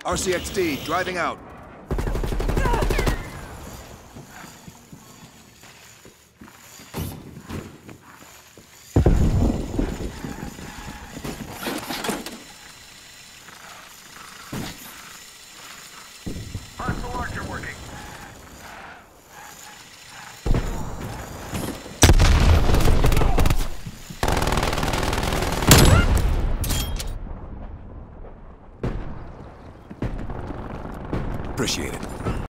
RCXD, driving out. Hostile archer working. Appreciate it.